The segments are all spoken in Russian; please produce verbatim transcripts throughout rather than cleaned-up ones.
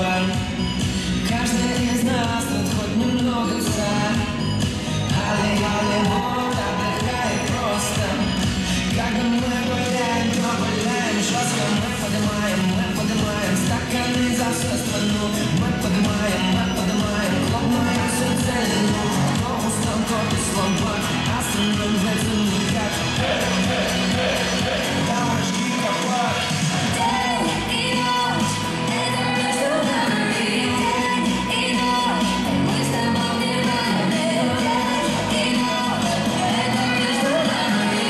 пор каждый из нас тут хоть немного царь. Али, али, вот отдыхает просто. Когда мы гуляем, то гуляем жестко. Мы поднимаем, мы поднимаем стаканы за всю страну. Мы поднимаем, мы поднимаем клубную всю целину. Кто устал, тот и слабак, остальным в этом никак. Давай, жги капот. День и ночь, это между нами. День и ночь, мы с тобой внимание. День и ночь, это между нами.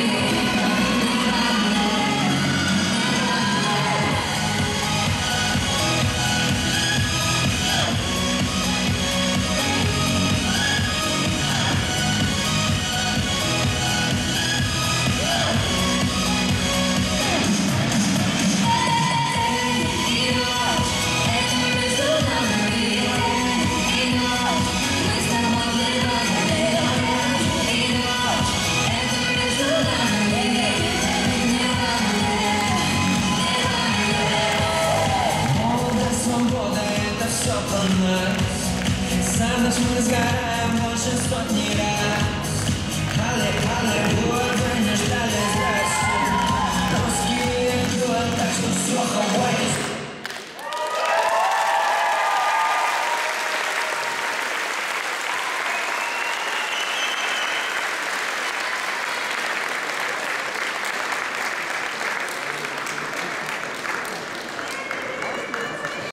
Молодость, свобода, это все про нас. За ночь мы сгораем больше сотни раз.